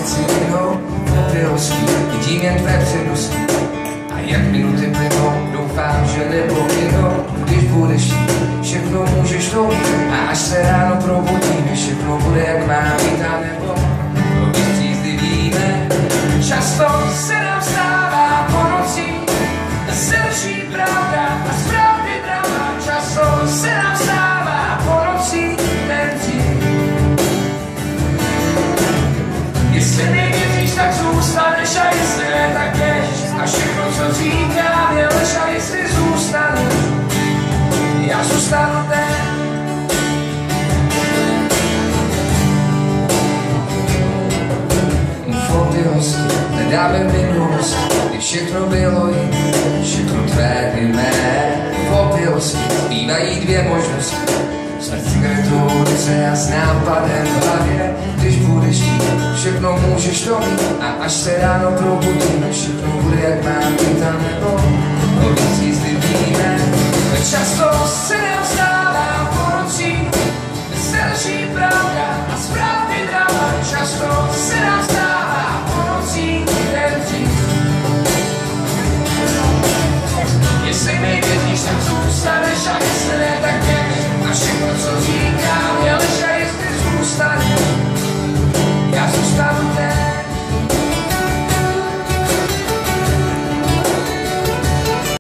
chci jinou, opilosti, vidím jen tvé přednosti. A jak minuty plynou, doufám, že nepominou. Když budeš chtít, všechno můžeš to mít. A až se ráno probudíme, všechno bude jak má být. A nebo to víc víme. Často se nám stává po noci, se lží pravda a správně drama. Často se nám stává po noci, nemci. Jestli nevěříš, tak zůstaneš, a jestli ne, tak běž. A všechno, co říkám, je lež, a jestli zůstaneš, já zůstanu ten. Fotilosti, nedáme minulost, kdy všechno bylo jiné, všechno tvé i mé. Fotilosti, bývají dvě možnosti, smrt cigaretou ulice a s nápadem v hlavě. Když budeš chtít, všechno můžeš to mít. A až se ráno probudíme, všechno bude jak má být. A nebo